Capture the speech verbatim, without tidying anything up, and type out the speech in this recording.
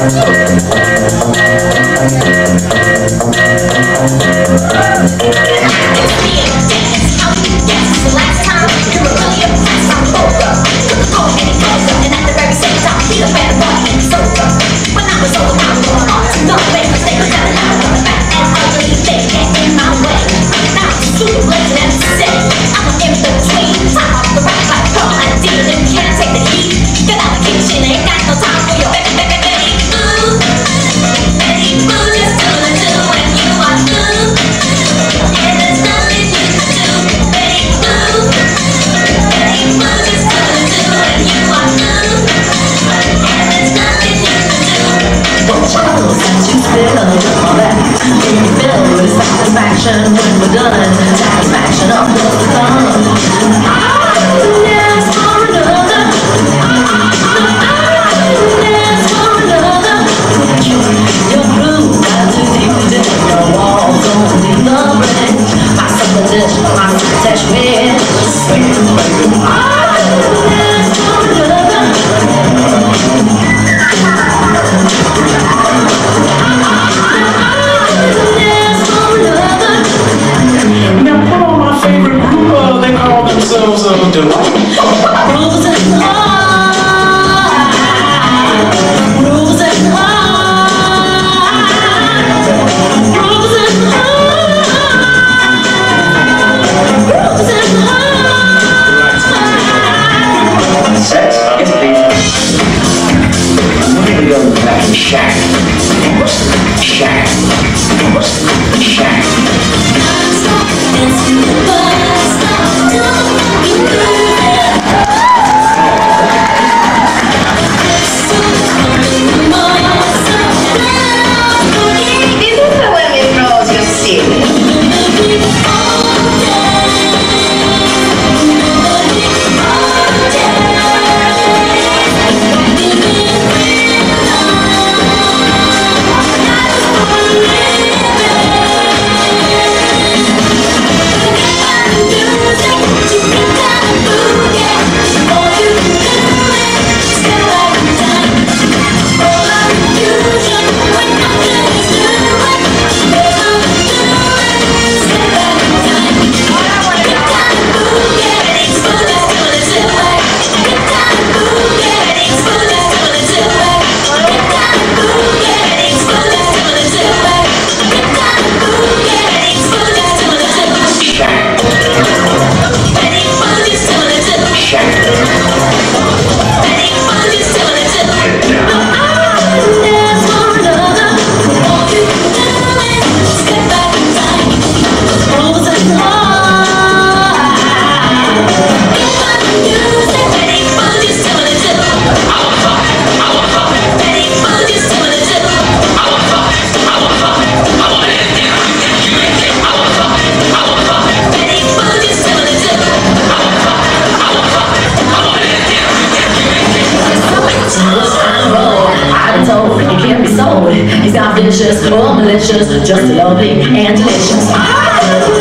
Satisfaction when we're done. Satisfaction of the fun. Yes, for another. Yes, for another. Your groove got too deep to dig. Your walls don't need the bridge. My supposition, my succession is sweet. Yes, for another. Themselves of delight. Rules and heart. Rules and heart. Rules and heart. Rules and heart. Set, yes please. We're gonna go back to shack. Shack. Shack. He's not vicious or malicious, just lovely and delicious.